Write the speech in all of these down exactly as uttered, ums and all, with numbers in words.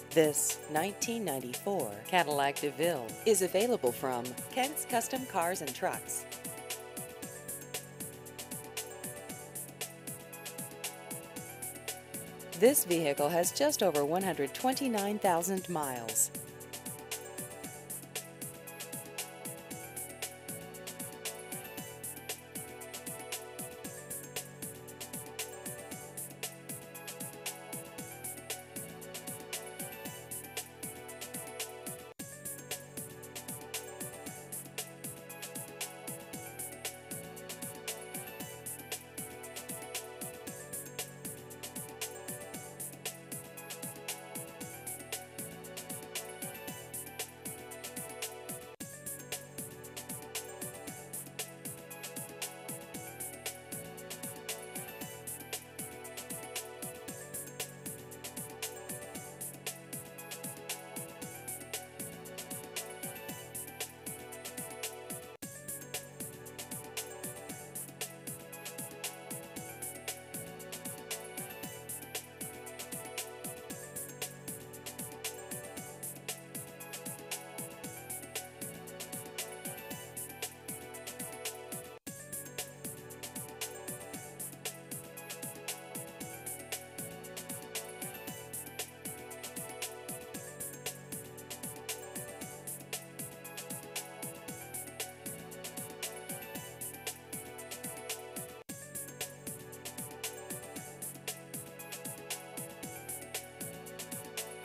This nineteen ninety-four Cadillac DeVille is available from Kent's Custom Cars and Trucks. This vehicle has just over one hundred twenty-nine thousand miles.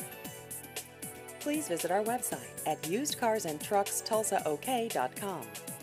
Please visit our website at used cars and trucks tulsa ok dot com.